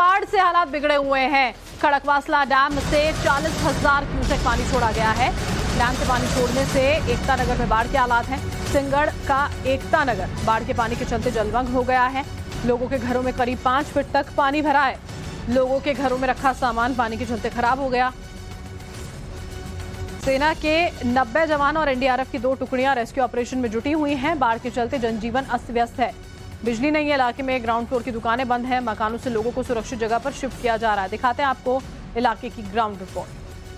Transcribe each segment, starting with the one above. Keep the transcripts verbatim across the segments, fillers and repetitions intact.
बाढ़ से हालात बिगड़े हुए हैं। खड़कवासला डैम से चालीस हजार क्यूसेक पानी छोड़ा गया है। डैम से पानी छोड़ने से एकता नगर में बाढ़ के हालात हैं। सिंगड़ का एकता नगर बाढ़ के पानी के चलते जलमग्न हो गया है। लोगों के घरों में करीब पांच फीट तक पानी भरा है। लोगों के घरों में रखा सामान पानी के चलते खराब हो गया। सेना के नब्बे जवान और एनडीआरएफ की दो टुकड़ियां रेस्क्यू ऑपरेशन में जुटी हुई हैं। बाढ़ के चलते जनजीवन अस्त व्यस्त है। बिजली नहीं है, इलाके में ग्राउंड फ्लोर की दुकानें बंद हैं। मकानों से लोगों को सुरक्षित जगह पर शिफ्ट किया जा रहा है। दिखाते हैं आपको इलाके की ग्राउंड रिपोर्ट।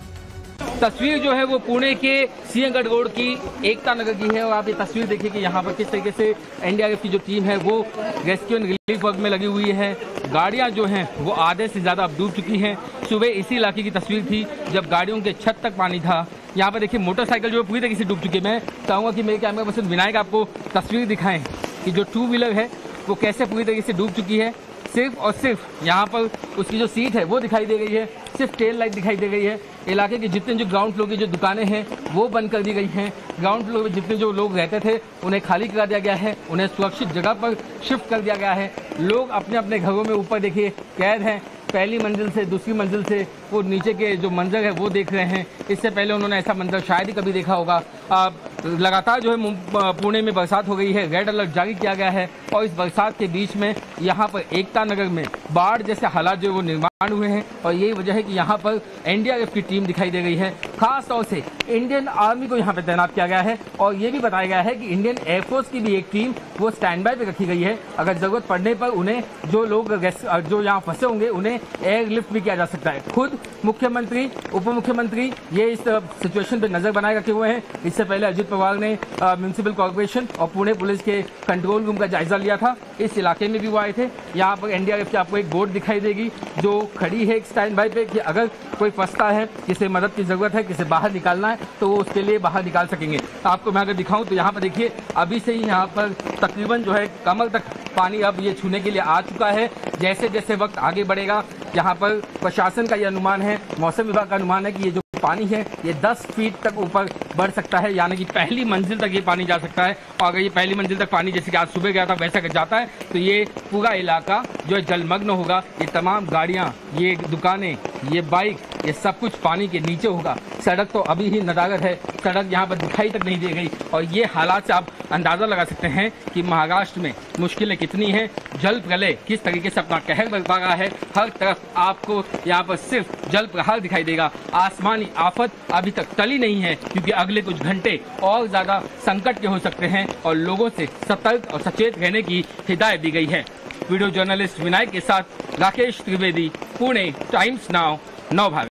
तस्वीर जो है वो पुणे के सिंहगढ़ रोड की एकता नगर की है और आप ये तस्वीर देखिए कि यहाँ पर किस तरीके से एनडीआरएफ की जो टीम है वो रेस्क्यू एंड रिलीफ वर्क में लगी हुई है। गाड़ियाँ जो हैं वो आधे से ज़्यादा अब डूब चुकी हैं। सुबह इसी इलाके की तस्वीर थी जब गाड़ियों के छत तक पानी था। यहाँ पर देखिए मोटरसाइकिल जो है पूरी तरीके से डूब चुकी है। मैं चाहूँगा कि मेरे कैमरा पर्सन विनायक आपको तस्वीर दिखाएं कि जो टू व्हीलर है वो कैसे पूरी तरीके से डूब चुकी है। सिर्फ और सिर्फ यहाँ पर उसकी जो सीट है वो दिखाई दे गई है, सिर्फ टेल लाइट दिखाई दे गई है। इलाके के जितने जो ग्राउंड फ्लोर की जो दुकानें हैं वो बंद कर दी गई हैं। ग्राउंड फ्लोर में जितने जो लोग रहते थे उन्हें खाली करा दिया गया है, उन्हें सुरक्षित जगह पर शिफ्ट कर दिया गया है। लोग अपने अपने घरों में ऊपर देखिए कैद हैं। पहली मंजिल से दूसरी मंजिल से वो नीचे के जो मंजर है वो देख रहे हैं। इससे पहले उन्होंने ऐसा मंजर शायद ही कभी देखा होगा। आ, लगातार जो है पुणे में बरसात हो गई है, रेड अलर्ट जारी किया गया है और इस बरसात के बीच में यहाँ पर एकता नगर में बाढ़ जैसे हालात जो वो निर्माण हुए हैं और यही वजह है कि यहाँ पर एनडीआरएफ की टीम दिखाई दे गई है। खास तौर से इंडियन आर्मी को यहाँ पर तैनात किया गया है और ये भी बताया गया है कि इंडियन एयरफोर्स की भी एक टीम वो स्टैंड बाय पे रखी गई है। अगर जरूरत पड़ने पर उन्हें जो लोग जो यहाँ फंसे होंगे उन्हें एयरलिफ्ट भी किया जा सकता है। खुद मुख्यमंत्री, उप मुख्यमंत्री ये इस सिचुएशन पे नजर बनाए रखे हुए हैं। इससे पहले अजित पवार ने म्युनिसिपल कॉर्पोरेशन और पुणे पुलिस के कंट्रोल रूम का जायजा लिया था। इस इलाके में भी वो आए थे। यहाँ पर एनडीआरएफ की आपको एक बोट दिखाई देगी जो खड़ी है एक स्टैंड बाय पे कि अगर कोई फंसता है, किसे मदद की जरूरत है, किसे बाहर निकालना है तो वो उसके लिए बाहर निकाल सकेंगे। आपको मैं अगर दिखाऊं तो यहाँ पर देखिए अभी से ही यहाँ पर तकरीबन जो है कमर तक पानी अब ये छूने के लिए आ चुका है। जैसे जैसे वक्त आगे बढ़ेगा यहाँ पर प्रशासन का ये अनुमान है, मौसम विभाग का अनुमान है कि ये जो पानी है ये दस फीट तक ऊपर बढ़ सकता है, यानी कि पहली मंजिल तक ये पानी जा सकता है। और अगर ये पहली मंजिल तक पानी जैसे कि आज सुबह गया था वैसा अगर जाता है तो ये पूरा इलाका जो है जलमग्न होगा। ये तमाम गाड़ियाँ, ये दुकानें, ये बाइक, ये सब कुछ पानी के नीचे होगा। सड़क तो अभी ही नदारद है, सड़क यहाँ पर दिखाई तक नहीं दी गई और ये हालात से आप अंदाज़ा लगा सकते हैं कि महाराष्ट्र में मुश्किलें कितनी हैं। जल प्रलय किस तरीके से अपना कहर बरपा रहा है। हर तरफ आपको यहाँ पर सिर्फ जल प्रहार दिखाई देगा। आसमानी आफत अभी तक टली नहीं है क्योंकि अगले कुछ घंटे और ज़्यादा संकट के हो सकते हैं और लोगों से सतर्क और सचेत रहने की हिदायत दी गई है। वीडियो जर्नलिस्ट विनायक के साथ राकेश त्रिवेदी, पुणे, टाइम्स नाउ, नव भारत।